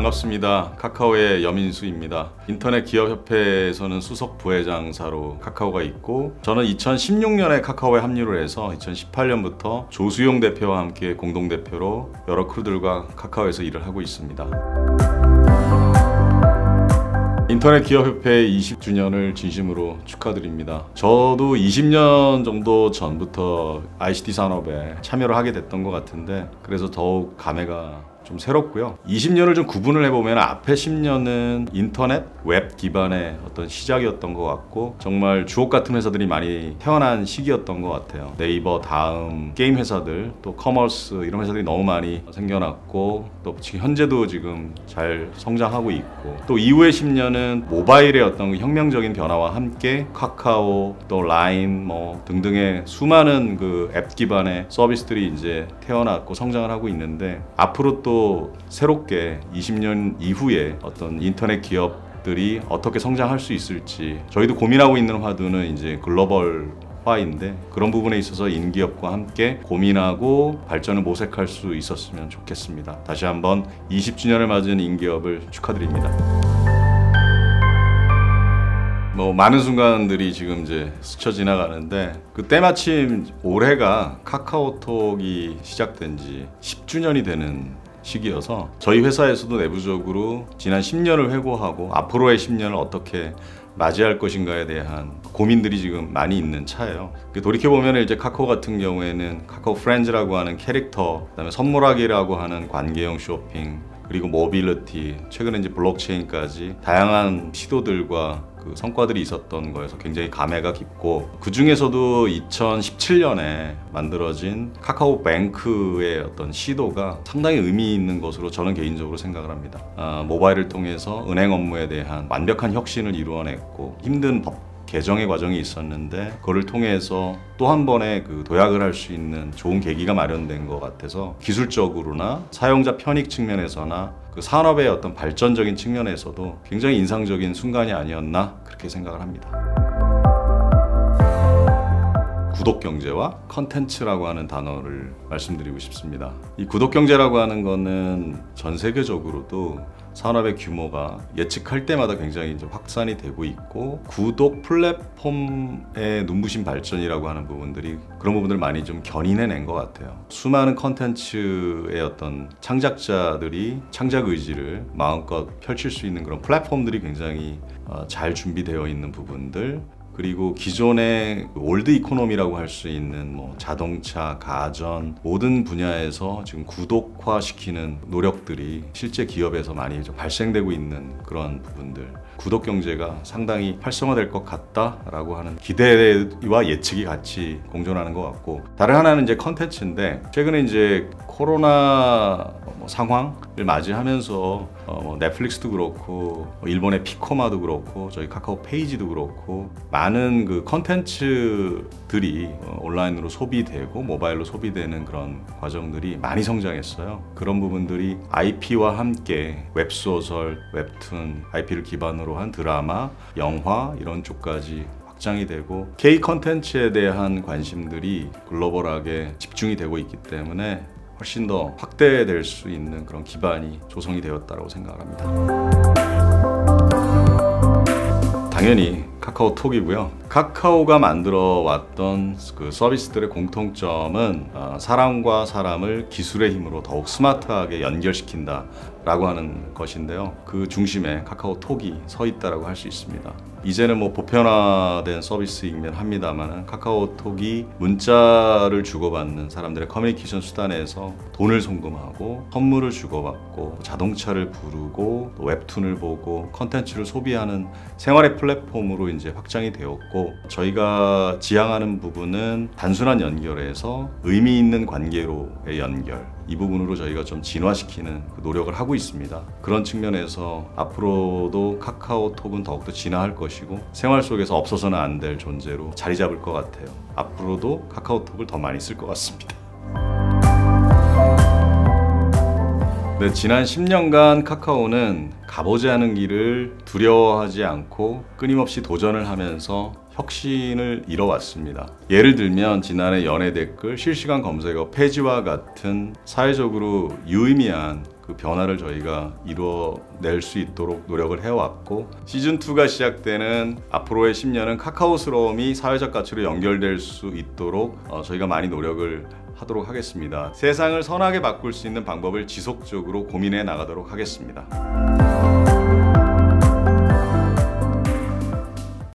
반갑습니다. 카카오의 여민수입니다. 인터넷 기업협회에서는 수석 부회장사로 카카오가 있고, 저는 2016년에 카카오에 합류를 해서 2018년부터 조수용 대표와 함께 공동대표로 여러 크루들과 카카오에서 일을 하고 있습니다. 인터넷 기업협회 20주년을 진심으로 축하드립니다. 저도 20년 정도 전부터 ICT 산업에 참여를 하게 됐던 것 같은데, 그래서 더욱 감회가 좀 새롭고요. 20년을 좀 구분을 해보면 앞에 10년은 인터넷, 웹 기반의 어떤 시작이었던 것 같고, 정말 주옥 같은 회사들이 많이 태어난 시기였던 것 같아요. 네이버 다음 게임 회사들, 또 커머스 이런 회사들이 너무 많이 생겨났고, 또 지금 현재도 지금 잘 성장하고 있고, 또 이후의 10년은 모바일의 어떤 혁명적인 변화와 함께 카카오, 또 라인 뭐 등등의 수많은 그 앱 기반의 서비스들이 이제 태어났고 성장을 하고 있는데, 앞으로 또 새롭게 20년 이후에 어떤 인터넷 기업들이 어떻게 성장할 수 있을지, 저희도 고민하고 있는 화두는 이제 글로벌 화인데, 그런 부분에 있어서 인기업과 함께 고민하고 발전을 모색할 수 있었으면 좋겠습니다. 다시 한번 20주년을 맞은 인기업을 축하드립니다. 많은 순간들이 지금 이제 스쳐 지나가는데, 때마침 올해가 카카오톡이 시작된 지 10주년이 되는 시기여서 저희 회사에서도 내부적으로 지난 10년을 회고하고 앞으로의 10년을 어떻게 맞이할 것인가에 대한 고민들이 지금 많이 있는 차예요. 돌이켜보면 이제 카카오 같은 경우에는 카카오 프렌즈라고 하는 캐릭터, 그다음에 선물하기라고 하는 관계형 쇼핑, 그리고 모빌리티, 최근에 이제 블록체인까지 다양한 시도들과 그 성과들이 있었던 거에서 굉장히 감회가 깊고, 그 중에서도 2017년에 만들어진 카카오뱅크의 어떤 시도가 상당히 의미 있는 것으로 저는 개인적으로 생각을 합니다. 모바일을 통해서 은행 업무에 대한 완벽한 혁신을 이루어냈고, 힘든 법 개정의 과정이 있었는데 그거를 통해서 또 한 번의 그 도약을 할 수 있는 좋은 계기가 마련된 것 같아서, 기술적으로나 사용자 편익 측면에서나 그 산업의 어떤 발전적인 측면에서도 굉장히 인상적인 순간이 아니었나 그렇게 생각을 합니다. 구독경제와 컨텐츠라고 하는 단어를 말씀드리고 싶습니다. 이 구독경제라고 하는 거는 전 세계적으로도 산업의 규모가 예측할 때마다 굉장히 이제 확산이 되고 있고, 구독 플랫폼의 눈부신 발전이라고 하는 부분들이, 그런 부분들을 많이 좀 견인해낸 것 같아요. 수많은 컨텐츠의 어떤 창작자들이 창작 의지를 마음껏 펼칠 수 있는 그런 플랫폼들이 굉장히 잘 준비되어 있는 부분들, 그리고 기존의 올드 이코노미라고 할 수 있는 자동차, 가전 모든 분야에서 지금 구독화시키는 노력들이 실제 기업에서 많이 좀 발생되고 있는 그런 부분들, 구독 경제가 상당히 활성화될 것 같다라고 하는 기대와 예측이 같이 공존하는 것 같고, 다른 하나는 이제 컨텐츠인데, 최근에 이제 코로나 상황을 맞이하면서 넷플릭스도 그렇고 일본의 피코마도 그렇고 저희 카카오 페이지도 그렇고 많은 그 컨텐츠들이 온라인으로 소비되고 모바일로 소비되는 그런 과정들이 많이 성장했어요. 그런 부분들이 IP와 함께 웹소설, 웹툰, IP를 기반으로 한 드라마, 영화 이런 쪽까지 확장이 되고, K 컨텐츠에 대한 관심들이 글로벌하게 집중이 되고 있기 때문에 훨씬 더 확대될 수 있는 그런 기반이 조성이 되었다고 생각합니다. 당연히 카카오톡이고요. 카카오가 만들어 왔던 그 서비스들의 공통점은 사람과 사람을 기술의 힘으로 더욱 스마트하게 연결시킨다 라고 하는 것인데요. 그 중심에 카카오톡이 서 있다라고 할 수 있습니다. 이제는 보편화된 서비스이긴 합니다만, 카카오톡이 문자를 주고받는 사람들의 커뮤니케이션 수단에서 돈을 송금하고 선물을 주고받고 자동차를 부르고 또 웹툰을 보고 컨텐츠를 소비하는 생활의 플랫폼으로 이제 확장이 되었고, 저희가 지향하는 부분은 단순한 연결에서 의미 있는 관계로의 연결, 이 부분으로 저희가 좀 진화시키는 그 노력을 하고 있습니다. 그런 측면에서 앞으로도 카카오톡은 더욱더 진화할 것이고, 생활 속에서 없어서는 안 될 존재로 자리 잡을 것 같아요. 앞으로도 카카오톡을 더 많이 쓸 것 같습니다. 네, 지난 10년간 카카오는 가보지 않은 길을 두려워하지 않고 끊임없이 도전을 하면서 혁신을 이뤄왔습니다. 예를 들면 지난해 연예 댓글, 실시간 검색어 폐지와 같은 사회적으로 유의미한 그 변화를 저희가 이뤄낼 수 있도록 노력을 해왔고, 시즌2가 시작되는 앞으로의 10년은 카카오스러움이 사회적 가치로 연결될 수 있도록 저희가 많이 노력을 하도록 하겠습니다. 세상을 선하게 바꿀 수 있는 방법을 지속적으로 고민해 나가도록 하겠습니다.